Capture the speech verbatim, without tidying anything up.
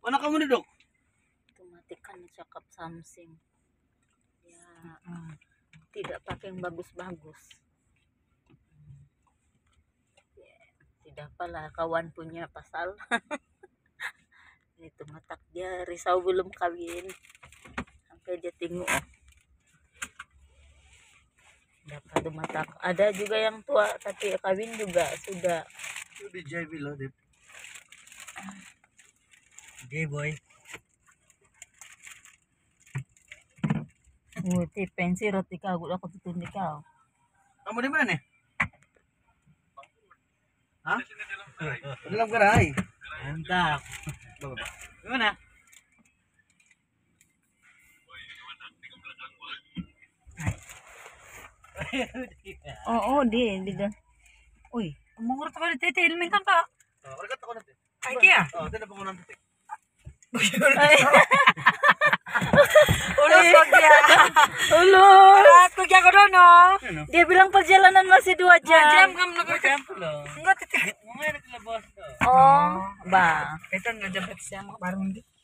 Mana kamu duduk? Matikan cakap Samsung. Ya, hmm. Tidak pakai yang bagus-bagus. Ya, tidak apalah, kawan punya pasal. Itu matak dia risau belum kawin. Sampai dia tengok. Dapat matak. Ada juga yang tua tapi kawin juga sudah. Itu di J B loh, Dip. J boy. Oh, ti pensi roti kau, gula aku tutun di kau. Kamu di mana? Hah? Di dalam gerai. Mantap. Gimana? Oh, oh, di, di dan. Uy, umur tuh kali tete ilmin kan pak? Oh, mereka tahu nanti. Ay kaya? Oh, tidak pengguna nanti. Ulos wag dia. Ulos. Aku kaya ko doon, no? Dia bilang perjalanan masih dua jam. Dua jam kamu nagkakam. Enggak, tete. Ngayon na sila boss to. Oh, ba. Ito nga dapat siya makabarong di.